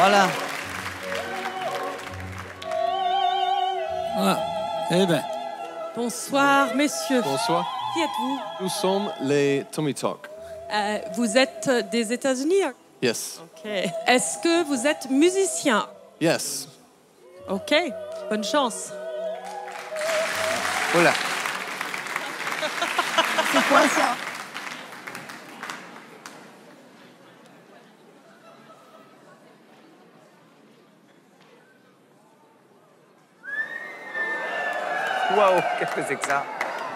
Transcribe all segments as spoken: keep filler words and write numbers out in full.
Voilà. Ah, eh bien. Bonsoir, messieurs. Bonsoir. Qui êtes-vous? Nous sommes les Tommy Talk. Euh, vous êtes des États-Unis? Yes. Ok. Est-ce que vous êtes musicien? Yes. Ok. Bonne chance. Voilà. C'est quoi ça? Wow, qu'est-ce que c'est que ça?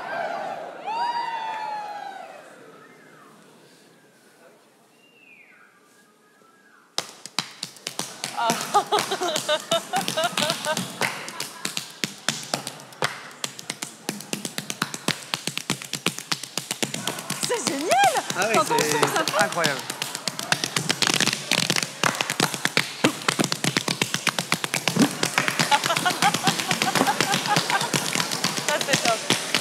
C'est génial! Ah oui, T'entends le son, ça c'est fait? incroyable. Ça, c'est top.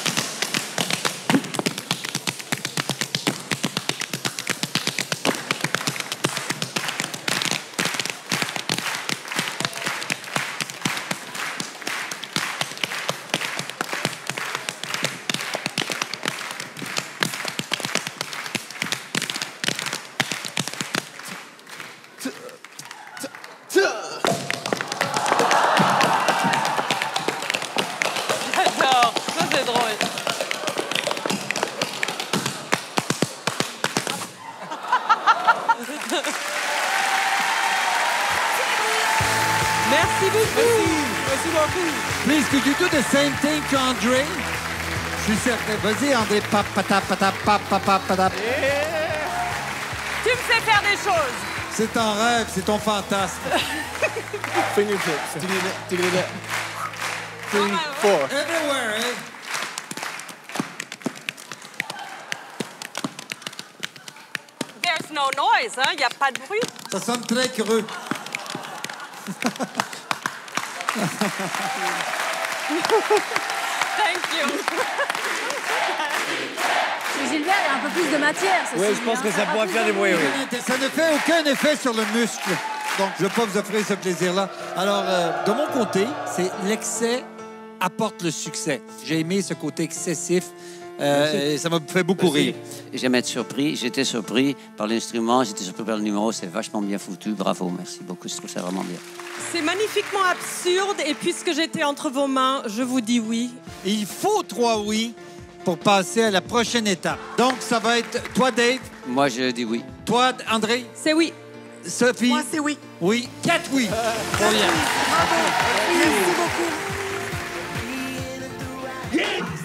J'adore. Ça, c'est drôle. Merci beaucoup. Merci beaucoup. Please, could you do the same thing to André? Je suis certain. Vas-y, André. Pap, patap, patap, pap, pap, patap. Tu me fais faire des choses. C'est ton rêve, c'est ton fantasme. Fingertips. Three, four. Everywhere, eh? There's no noise, hein? Il n'y a pas de bruit. Ça sonne très creux. Thank you. Mais Gilbert, il y a un peu plus de matière. Oui, je pense que ça pourrait faire des bruits, oui. Ça ne fait aucun effet sur le muscle. Donc, je ne vais pas vous offrir ce plaisir-là. Alors, euh, de mon côté, c'est l'excès apporte le succès. J'ai aimé ce côté excessif. Euh, et ça m'a fait beaucoup rire. J'aime être surpris. J'étais surpris par l'instrument, j'étais surpris par le numéro. C'est vachement bien foutu. Bravo, merci beaucoup. Je trouve ça vraiment bien. C'est magnifiquement absurde et puisque j'étais entre vos mains, je vous dis oui. Et il faut trois oui pour passer à la prochaine étape. Donc, ça va être toi, Dave. Moi, je dis oui. Toi, André. C'est oui. Sophie. Moi, c'est oui. Oui. Quatre oui. Très bien. Bravo. Merci beaucoup.